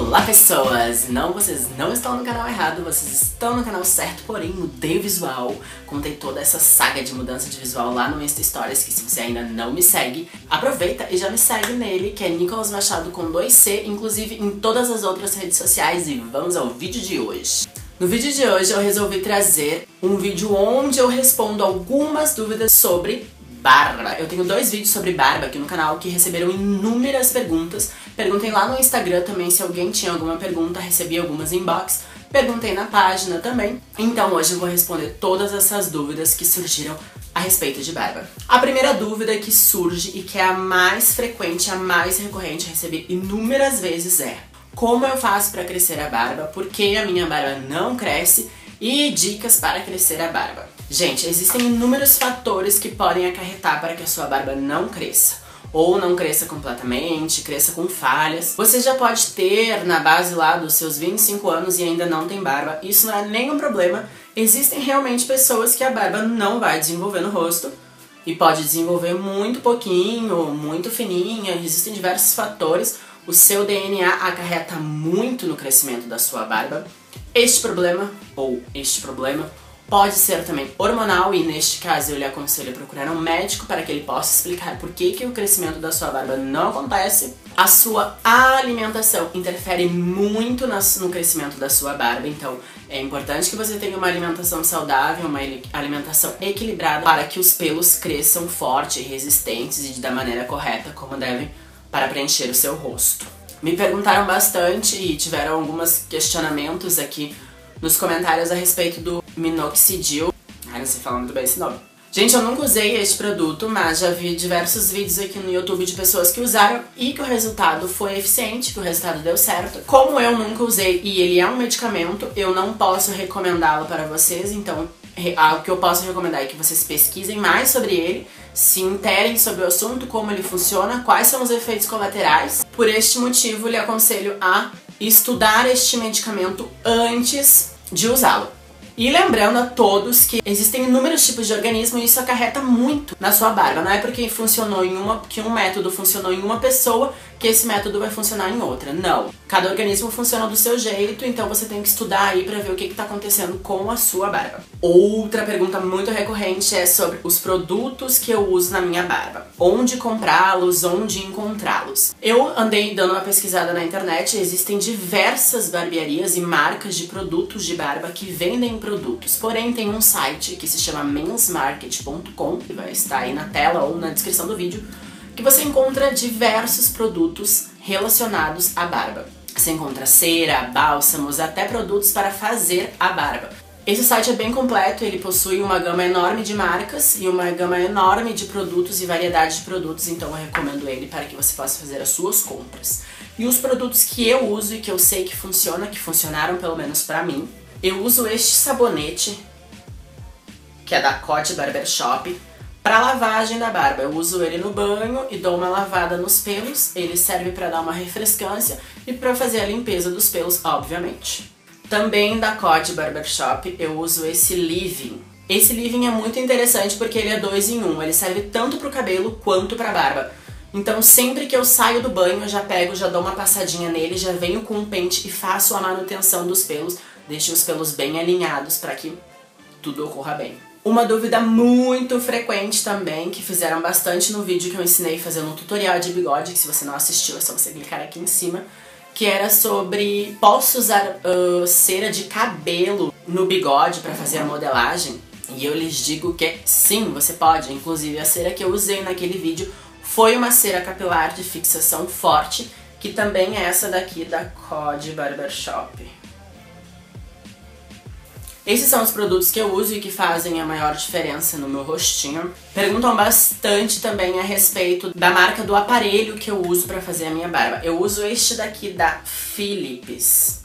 Olá pessoas! Não, vocês não estão no canal errado, vocês estão no canal certo, porém mudei o visual. Contei toda essa saga de mudança de visual lá no Insta Stories, que se você ainda não me segue, aproveita e já me segue nele, que é Nicolas Machado com 2C, inclusive em todas as outras redes sociais, e vamos ao vídeo de hoje. No vídeo de hoje eu resolvi trazer um vídeo onde eu respondo algumas dúvidas sobre barba. Eu tenho 2 vídeos sobre barba aqui no canal que receberam inúmeras perguntas. Perguntei lá no Instagram também se alguém tinha alguma pergunta, recebi algumas inbox. Perguntei na página também. Então hoje eu vou responder todas essas dúvidas que surgiram a respeito de barba. A primeira dúvida que surge e que é a mais frequente, a mais recorrente, recebi inúmeras vezes é: como eu faço para crescer a barba? Por que a minha barba não cresce? E dicas para crescer a barba. Gente, existem inúmeros fatores que podem acarretar para que a sua barba não cresça. Ou não cresça completamente, cresça com falhas. Você já pode ter na base lá dos seus 25 anos e ainda não tem barba. Isso não é nenhum problema. Existem realmente pessoas que a barba não vai desenvolver no rosto. E pode desenvolver muito pouquinho, muito fininha. Existem diversos fatores. O seu DNA acarreta muito no crescimento da sua barba. Este problema pode ser também hormonal e neste caso eu lhe aconselho a procurar um médico para que ele possa explicar por que o crescimento da sua barba não acontece. A sua alimentação interfere muito no crescimento da sua barba, então é importante que você tenha uma alimentação saudável, uma alimentação equilibrada para que os pelos cresçam fortes e resistentes e da maneira correta como devem para preencher o seu rosto. Me perguntaram bastante e tiveram alguns questionamentos aqui nos comentários a respeito do minoxidil. Ai, não sei falar muito bem esse nome. Gente, eu nunca usei este produto, mas já vi diversos vídeos aqui no YouTube de pessoas que usaram e que o resultado foi eficiente, que o resultado deu certo. Como eu nunca usei e ele é um medicamento, eu não posso recomendá-lo para vocês, então o que eu posso recomendar é que vocês pesquisem mais sobre ele, se interem sobre o assunto, como ele funciona, quais são os efeitos colaterais. Por este motivo, lhe aconselho a estudar este medicamento antes de usá-lo. E lembrando a todos que existem inúmeros tipos de organismo e isso acarreta muito na sua barba. Não é porque que um método funcionou em uma pessoa que esse método vai funcionar em outra. Não. Cada organismo funciona do seu jeito, então você tem que estudar aí pra ver o que tá acontecendo com a sua barba. Outra pergunta muito recorrente é sobre os produtos que eu uso na minha barba. Onde comprá-los, onde encontrá-los. Eu andei dando uma pesquisada na internet, existem diversas barbearias e marcas de produtos de barba que vendem produtos. Porém, tem um site que se chama mensmarket.com, que vai estar aí na tela ou na descrição do vídeo, que você encontra diversos produtos relacionados à barba. Você encontra cera, bálsamos, até produtos para fazer a barba. Esse site é bem completo, ele possui uma gama enorme de marcas e uma gama enorme de produtos e variedade de produtos, então eu recomendo ele para que você possa fazer as suas compras. E os produtos que eu uso e que eu sei que funcionaram pelo menos pra mim, eu uso este sabonete, que é da Coty Barbershop, para lavagem da barba. Eu uso ele no banho e dou uma lavada nos pelos. Ele serve para dar uma refrescância e para fazer a limpeza dos pelos, obviamente. Também da Coty Barbershop eu uso esse leave-in. Esse leave-in é muito interessante porque ele é 2 em 1. Ele serve tanto para o cabelo quanto para a barba. Então sempre que eu saio do banho eu já pego, já dou uma passadinha nele, já venho com um pente e faço a manutenção dos pelos. Deixo os pelos bem alinhados para que tudo ocorra bem. Uma dúvida muito frequente também, que fizeram bastante no vídeo que eu ensinei fazendo um tutorial de bigode, que se você não assistiu é só você clicar aqui em cima, que era sobre: posso usar cera de cabelo no bigode para fazer a modelagem? E eu lhes digo que sim, você pode. Inclusive a cera que eu usei naquele vídeo foi uma cera capilar de fixação forte, que também é essa daqui da Coty Barbershop. Esses são os produtos que eu uso e que fazem a maior diferença no meu rostinho. Perguntam bastante também a respeito da marca do aparelho que eu uso para fazer a minha barba. Eu uso este daqui da Philips.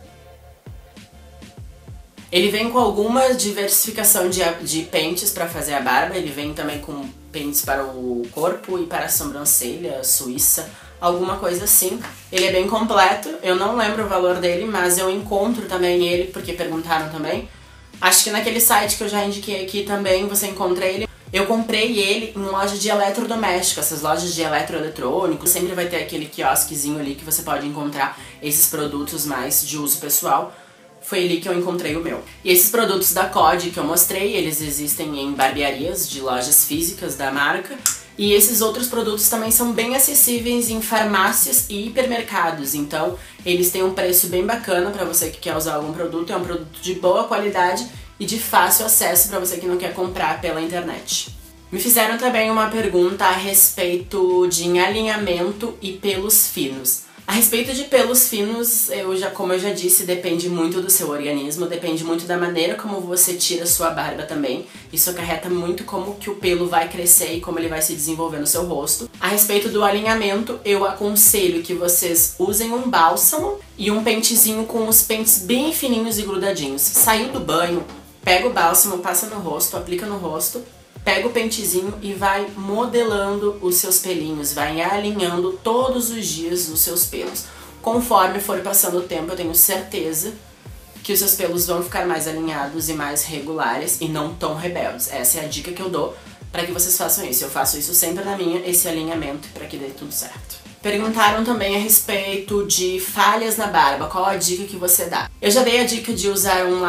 Ele vem com alguma diversificação de pentes para fazer a barba. Ele vem também com pentes para o corpo e para a sobrancelha suíça, alguma coisa assim. Ele é bem completo, eu não lembro o valor dele, mas eu encontro também ele, porque perguntaram também. Acho que naquele site que eu já indiquei aqui também você encontra ele. Eu comprei ele em loja de eletrodoméstico, essas lojas de eletroeletrônicos. Sempre vai ter aquele quiosquezinho ali que você pode encontrar esses produtos mais de uso pessoal. Foi ali que eu encontrei o meu. E esses produtos da COD que eu mostrei, eles existem em barbearias de lojas físicas da marca. E esses outros produtos também são bem acessíveis em farmácias e hipermercados. Então, eles têm um preço bem bacana para você que quer usar algum produto. É um produto de boa qualidade e de fácil acesso para você que não quer comprar pela internet. Me fizeram também uma pergunta a respeito de alinhamento e pelos finos. A respeito de pelos finos, como eu já disse, depende muito do seu organismo, depende muito da maneira como você tira sua barba também. Isso acarreta muito como que o pelo vai crescer e como ele vai se desenvolver no seu rosto. A respeito do alinhamento, eu aconselho que vocês usem um bálsamo e um pentezinho com os pentes bem fininhos e grudadinhos. Saiu do banho, pega o bálsamo, passa no rosto, aplica no rosto. Pega o pentezinho e vai modelando os seus pelinhos, vai alinhando todos os dias os seus pelos. Conforme for passando o tempo, eu tenho certeza que os seus pelos vão ficar mais alinhados e mais regulares e não tão rebeldes. Essa é a dica que eu dou para que vocês façam isso. Eu faço isso sempre na minha, esse alinhamento, para que dê tudo certo. Perguntaram também a respeito de falhas na barba, qual a dica que você dá? Eu já dei a dica de usar um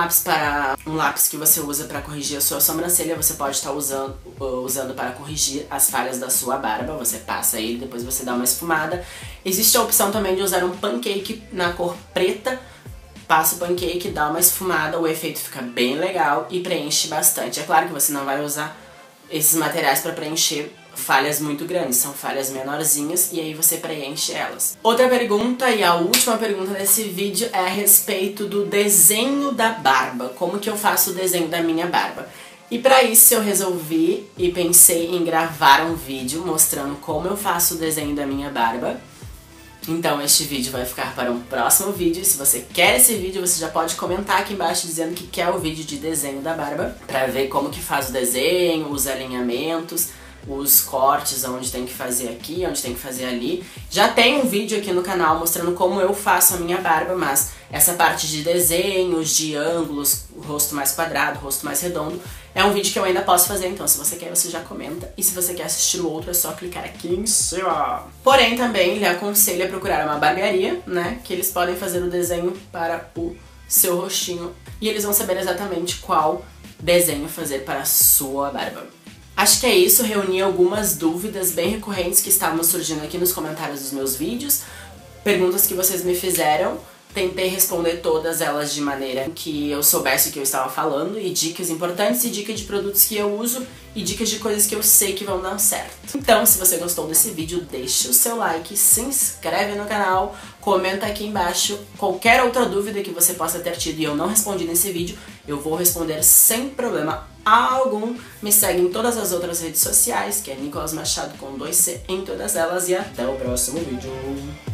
lápis que você usa para corrigir a sua sobrancelha, você pode estar usando para corrigir as falhas da sua barba, você passa ele, depois você dá uma esfumada. Existe a opção também de usar um pancake na cor preta, passa o pancake, dá uma esfumada, o efeito fica bem legal e preenche bastante. É claro que você não vai usar esses materiais para preencher falhas muito grandes, são falhas menorzinhas e aí você preenche elas. Outra pergunta e a última pergunta desse vídeo é a respeito do desenho da barba, como que eu faço o desenho da minha barba. E para isso eu resolvi e pensei em gravar um vídeo mostrando como eu faço o desenho da minha barba. Então este vídeo vai ficar para um próximo vídeo, e se você quer esse vídeo você já pode comentar aqui embaixo dizendo que quer o vídeo de desenho da barba, para ver como que faz o desenho, os alinhamentos, os cortes, onde tem que fazer aqui, onde tem que fazer ali. Já tem um vídeo aqui no canal mostrando como eu faço a minha barba, mas essa parte de desenhos, de ângulos, o rosto mais quadrado, o rosto mais redondo, é um vídeo que eu ainda posso fazer, então se você quer, você já comenta. E se você quer assistir o outro, é só clicar aqui em cima. Porém, também lhe aconselho a procurar uma barbearia, né, que eles podem fazer o desenho para o seu rostinho e eles vão saber exatamente qual desenho fazer para a sua barba. Acho que é isso, reuni algumas dúvidas bem recorrentes que estavam surgindo aqui nos comentários dos meus vídeos, perguntas que vocês me fizeram, tentei responder todas elas de maneira que eu soubesse o que eu estava falando, e dicas importantes, e dicas de produtos que eu uso, e dicas de coisas que eu sei que vão dar certo. Então, se você gostou desse vídeo, deixa o seu like, se inscreve no canal, comenta aqui embaixo qualquer outra dúvida que você possa ter tido e eu não respondi nesse vídeo, eu vou responder sem problema algum. Me segue em todas as outras redes sociais, que é Nicolas Machado com 2C em todas elas, e até o próximo vídeo.